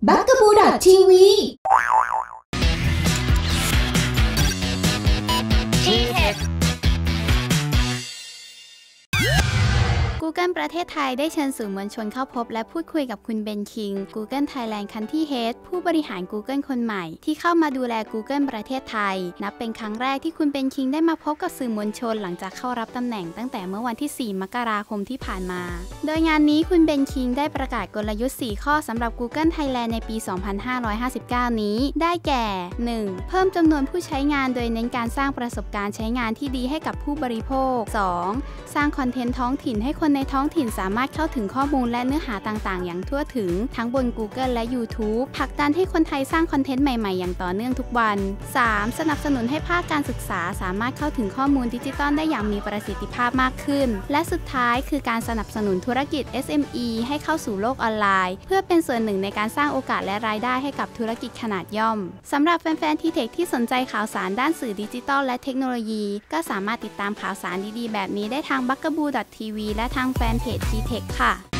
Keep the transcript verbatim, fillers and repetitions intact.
บักกะบูดอททีวี Google ประเทศไทยได้เชิญสื่อมวลชนเข้าพบและพูดคุยกับคุณเบนคิง Google Thailand Country Head ผู้บริหาร Google คนใหม่ที่เข้ามาดูแล Google ประเทศไทยนับเป็นครั้งแรกที่คุณเบนคิงได้มาพบกับสื่อมวลชนหลังจากเข้ารับตำแหน่งตั้งแต่เมื่อวันที่ สี่ มกราคมที่ผ่านมาโดยงานนี้คุณเบนคิงได้ประกาศกลยุทธ์ สี่ ข้อสำหรับ Google Thailand ในปี สองพันห้าร้อยห้าสิบเก้า นี้ได้แก่ หนึ่ง เพิ่มจำนวนผู้ใช้งานโดยเน้นการสร้างประสบการณ์ใช้งานที่ดีให้กับผู้บริโภค สอง สร้างคอนเทนต์ท้องถิ่นให้คนในท้องถิ่นสามารถเข้าถึงข้อมูลและเนื้อหาต่างๆอย่างทั่วถึงทั้งบน Google และ YouTube ผลักดันให้คนไทยสร้างคอนเทนต์ใหม่ๆอย่างต่อเนื่องทุกวัน สาม สนับสนุนให้ภาคการศึกษาสามารถเข้าถึงข้อมูลดิจิทัลได้อย่างมีประสิทธิภาพมากขึ้นและสุดท้ายคือการสนับสนุนธุรกิจ เอส เอ็ม อี ให้เข้าสู่โลกออนไลน์เพื่อเป็นส่วนหนึ่งในการสร้างโอกาสและรายได้ให้กับธุรกิจขนาดย่อมสำหรับแฟนๆ ที เทค ที่สนใจข่าวสารด้านสื่อดิจิทัลและเทคโนโลยีก็สามารถติดตามข่าวสารดีๆแบบนี้ได้ทาง บักกะบู ดอท ที วี และทางแฟนเพจ ที เทค ค่ะ